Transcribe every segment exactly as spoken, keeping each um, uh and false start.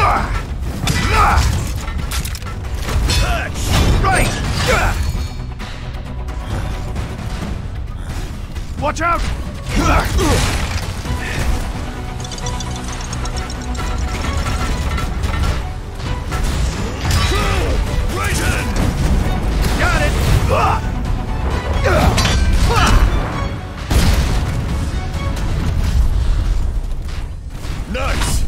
Right! Watch out! Right hand! Got it! Nice!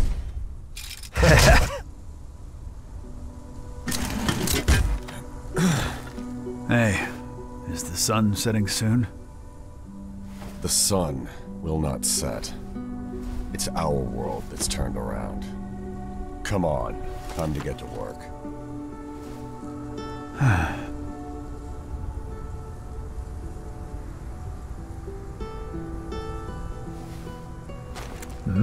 Hey, is the sun setting soon? The sun will not set. It's our world that's turned around. Come on, time to get to work. Hmm?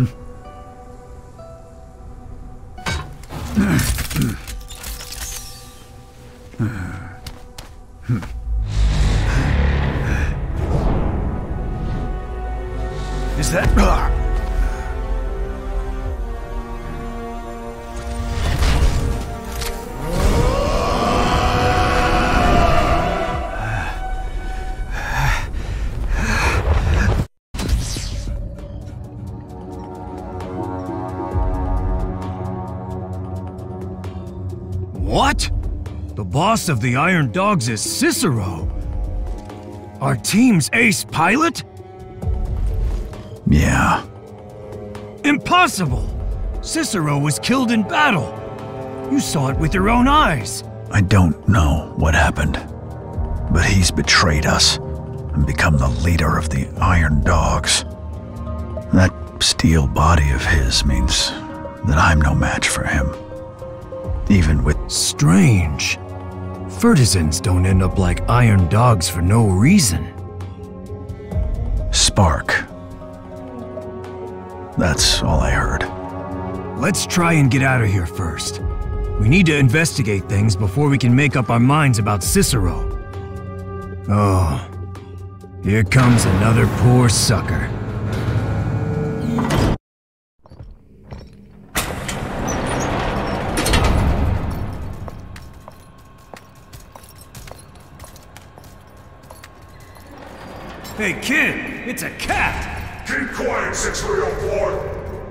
Is that... What? The boss of the Iron Dogs is Cicero? Our team's ace pilot? Yeah. Impossible! Cicero was killed in battle. You saw it with your own eyes. I don't know what happened, but he's betrayed us and become the leader of the Iron Dogs. That steel body of his means that I'm no match for him. Even with... Strange. Furtisans don't end up like Iron Dogs for no reason. Spark. That's all I heard. Let's try and get out of here first. We need to investigate things before we can make up our minds about Cicero. Oh, here comes another poor sucker. Hey kid, it's a cat! Keep quiet, six three oh four!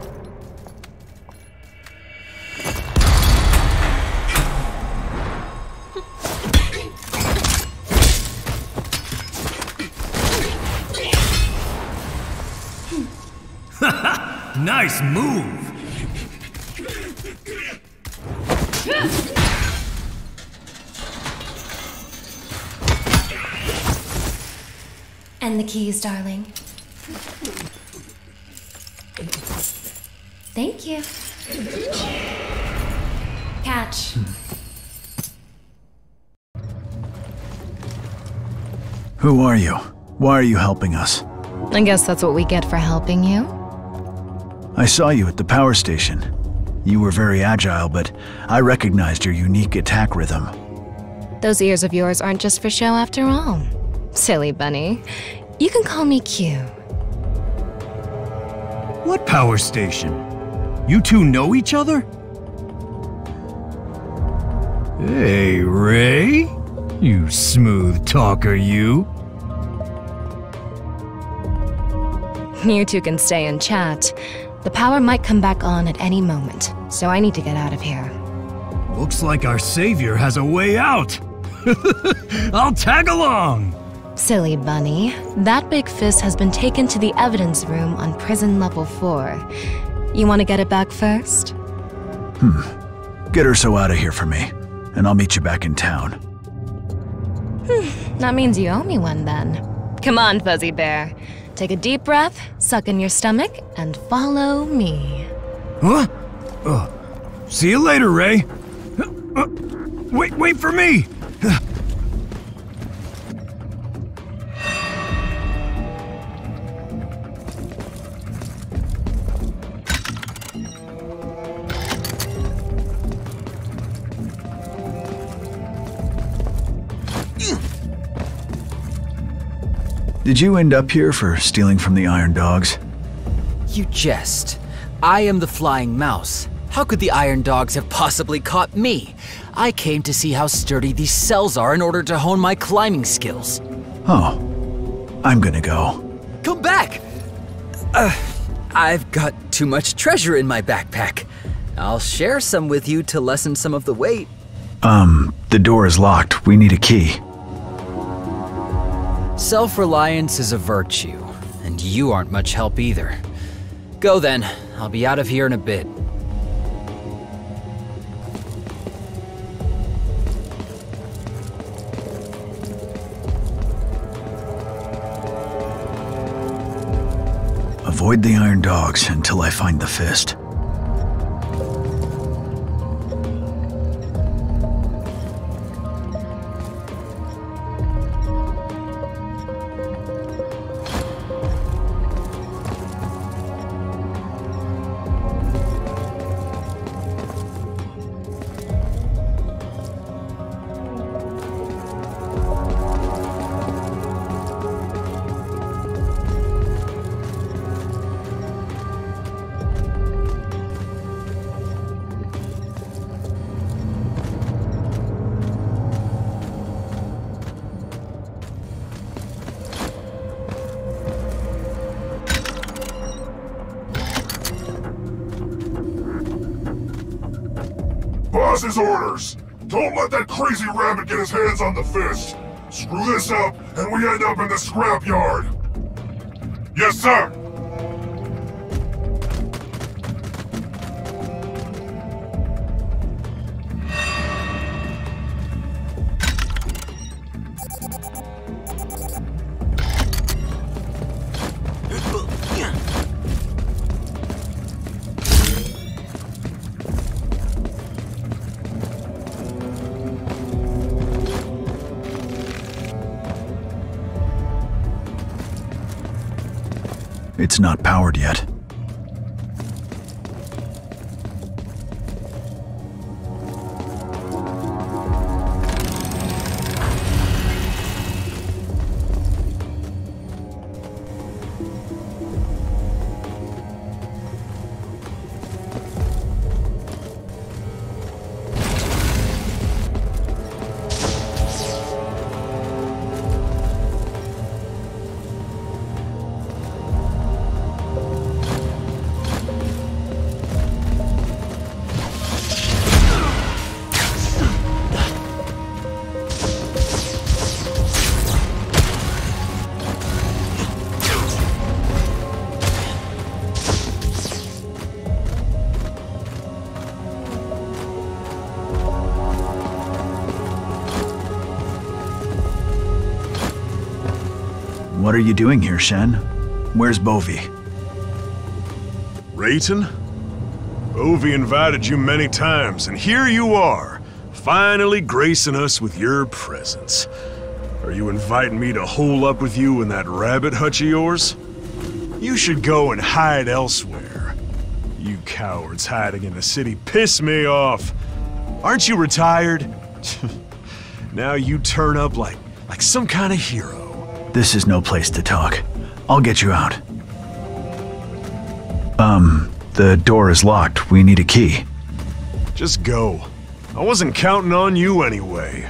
Nice move! And the keys, darling. Thank you. Catch. Who are you? Why are you helping us? I guess that's what we get for helping you. I saw you at the power station. You were very agile, but I recognized your unique attack rhythm. Those ears of yours aren't just for show after all. Silly bunny. You can call me Q. What power station? You two know each other? Hey, Ray? You smooth talker, you. You two can stay and chat. The power might come back on at any moment, so I need to get out of here. Looks like our savior has a way out. I'll tag along! Silly bunny. That big fist has been taken to the evidence room on prison level four. You want to get it back first? Hmm. Get her so out of here for me, and I'll meet you back in town. Hmm. That means you owe me one then. Come on, Fuzzy Bear. Take a deep breath, suck in your stomach, and follow me. Huh? Uh, see you later, Ray. Uh, uh, wait, wait for me! Did you end up here for stealing from the Iron Dogs? You jest. I am the Flying Mouse, How could the Iron Dogs have possibly caught me? I came to see how sturdy these cells are in order to hone my climbing skills. Oh, I'm gonna go. Come back! Uh, I've got too much treasure in my backpack. I'll share some with you to lessen some of the weight. Um, the door is locked. We need a key. Self-reliance is a virtue, and you aren't much help either. Go then. I'll be out of here in a bit. Avoid the Iron Dogs until I find the fist. Boss's orders! Don't let that crazy rabbit get his hands on the fist! Screw this up, and we end up in the scrapyard! Yes, sir! It's not powered yet. What are you doing here, Shen? Where's Bovi? Rayton? Bovi invited you many times, and here you are, finally gracing us with your presence. Are you inviting me to hole up with you in that rabbit hutch of yours? You should go and hide elsewhere. You cowards hiding in the city piss me off. Aren't you retired? Now you turn up like, like some kind of hero. This is no place to talk. I'll get you out. Um, the door is locked. We need a key. Just go. I wasn't counting on you anyway.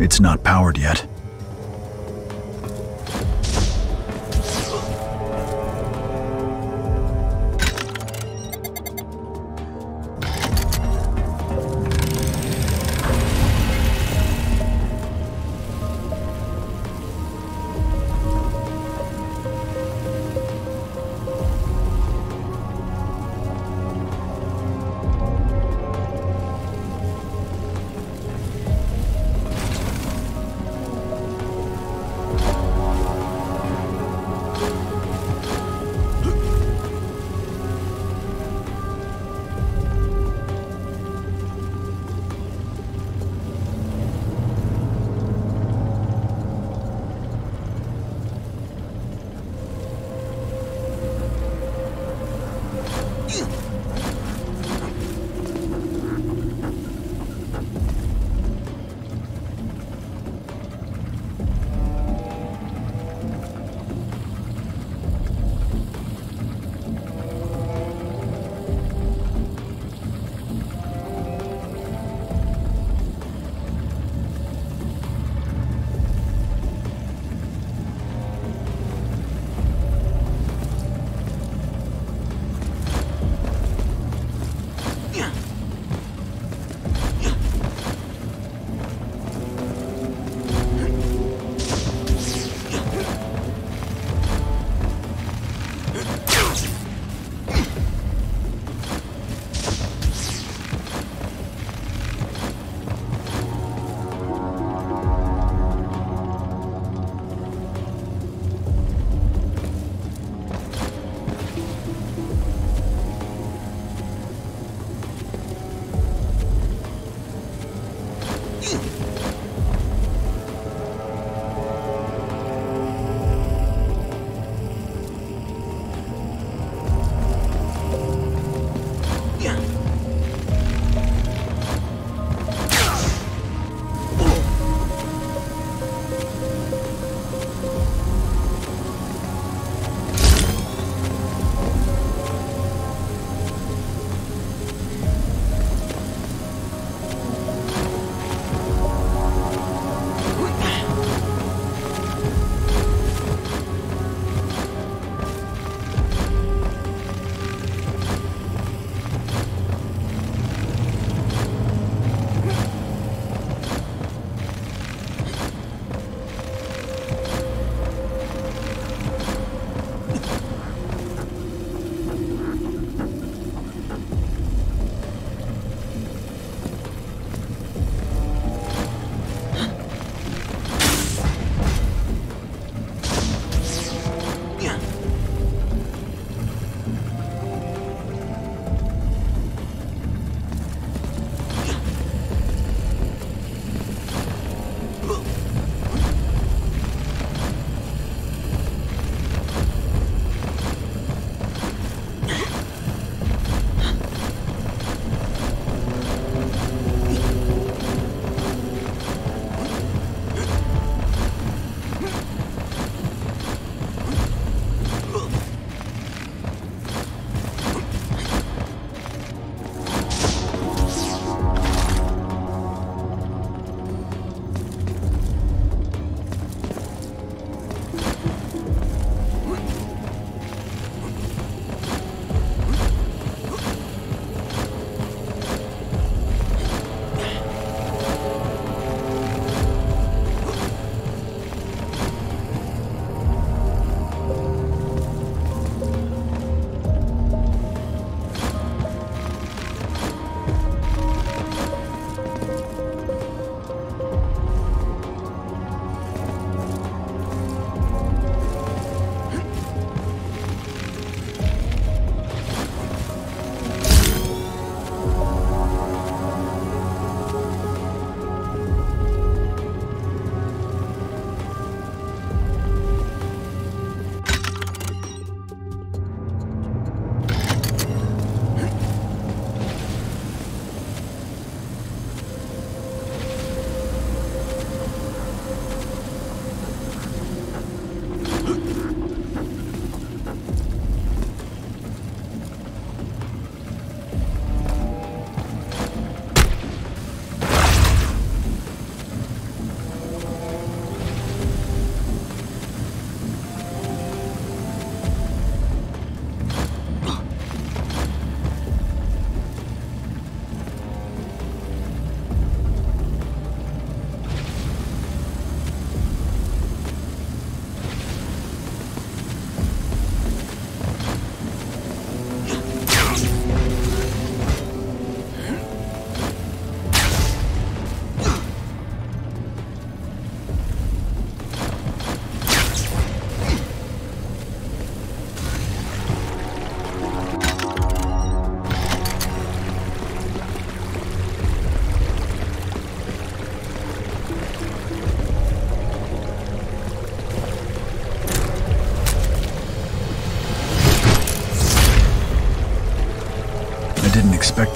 It's not powered yet.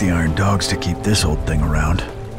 the Iron Dogs to keep this old thing around.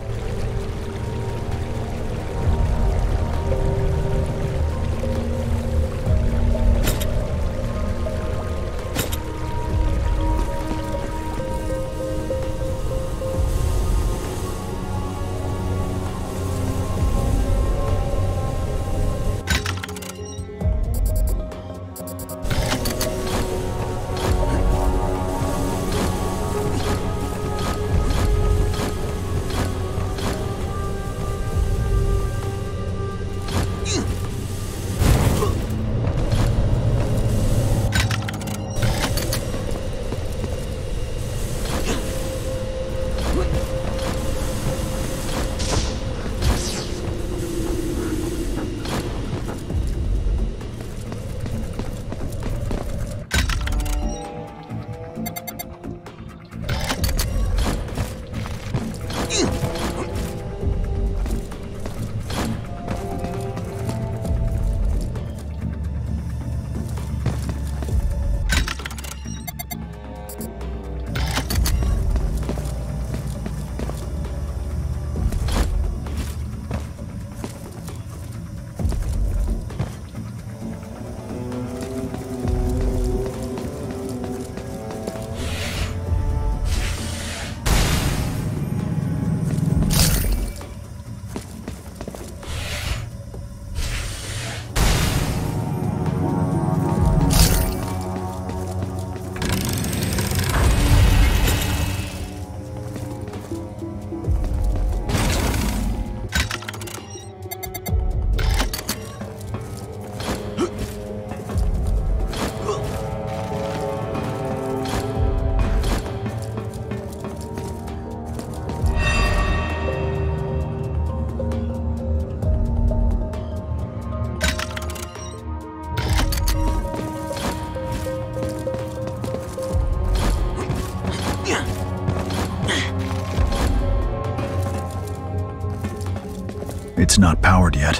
It's not powered yet.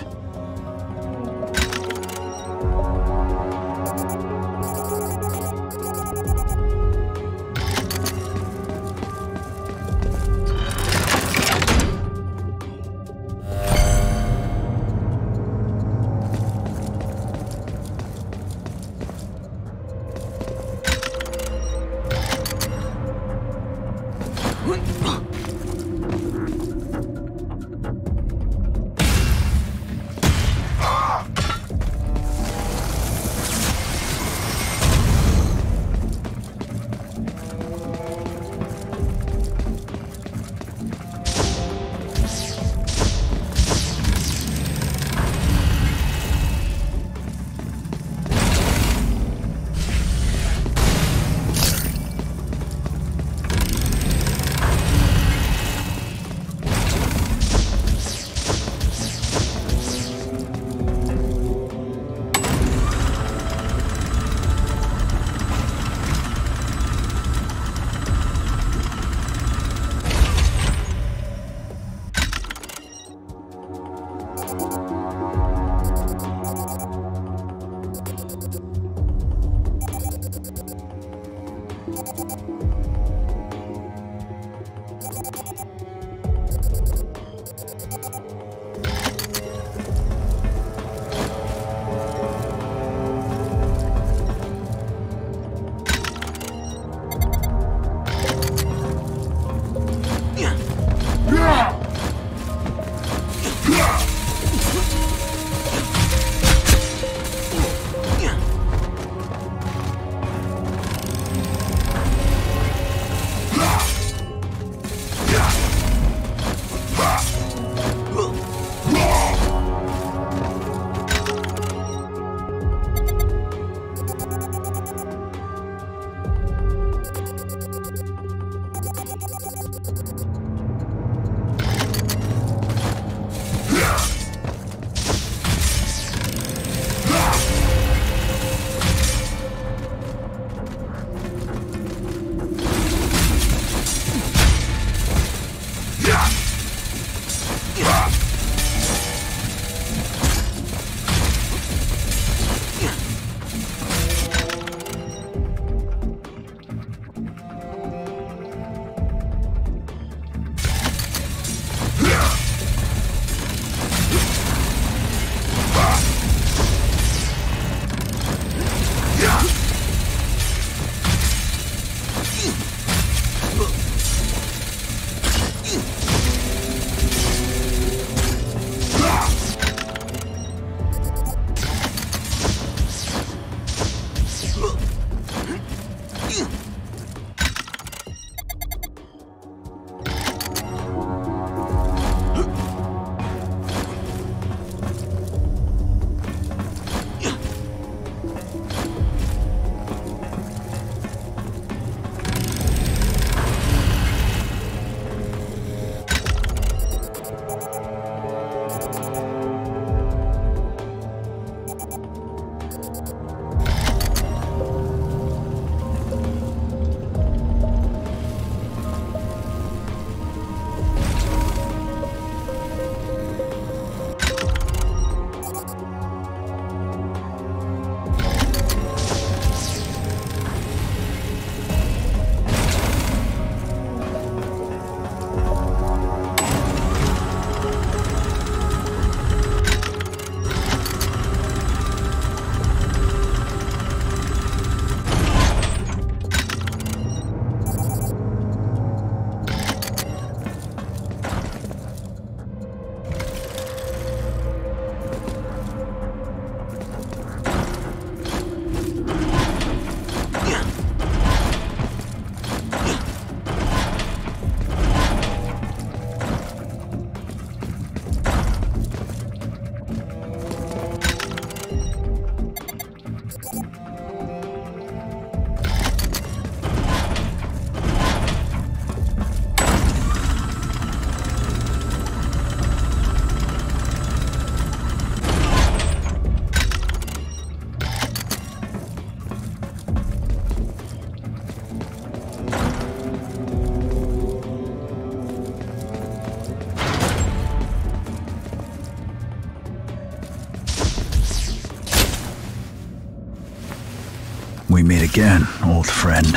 meet again, old friend.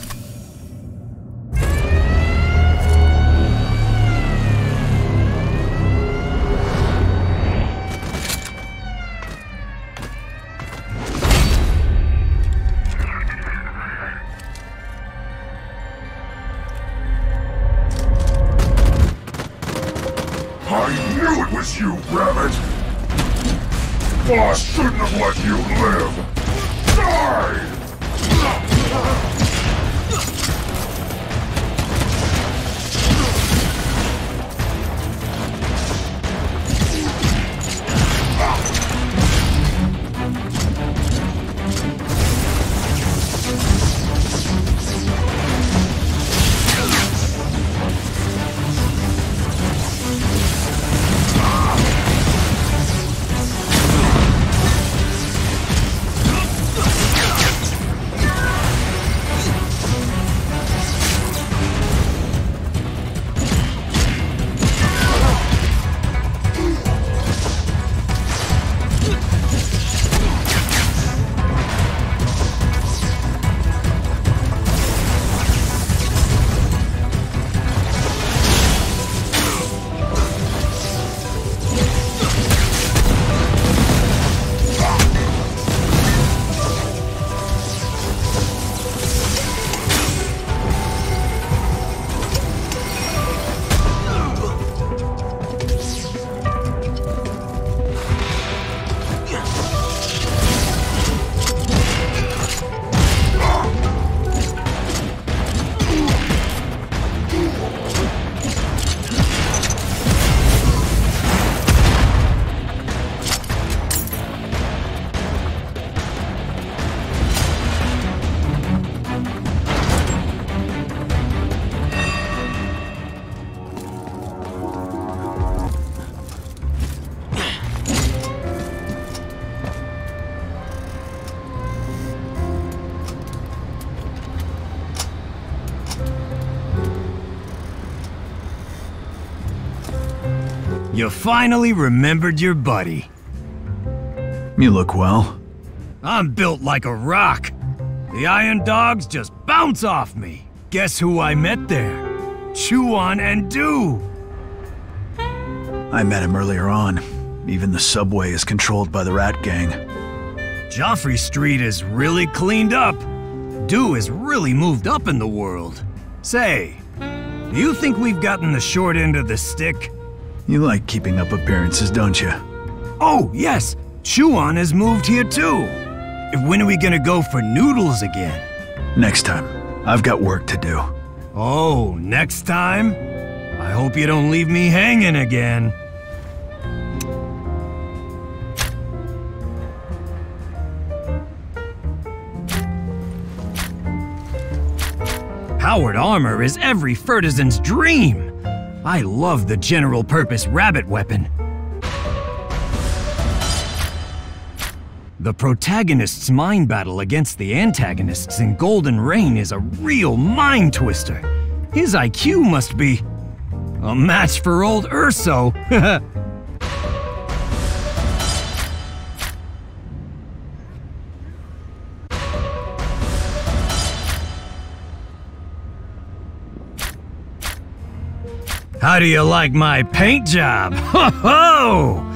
I knew it was you, Rabbit! Boss shouldn't have let you live! Die! You finally remembered your buddy. You look well. I'm built like a rock. The Iron Dogs just bounce off me. Guess who I met there? Chuan and Du. I met him earlier on. Even the subway is controlled by the Rat Gang. Joffrey Street is really cleaned up. Du has really moved up in the world. Say, do you think we've gotten the short end of the stick? You like keeping up appearances, don't you? Oh, yes. Chuan has moved here too. When are we gonna go for noodles again? Next time. I've got work to do. Oh, next time? I hope you don't leave me hanging again. Powered armor is every Furtisan's dream. I love the general-purpose rabbit weapon. The protagonist's mind battle against the antagonists in Golden Reign is a real mind twister. His I Q must be a match for old Urso. How do you like my paint job? Ho ho!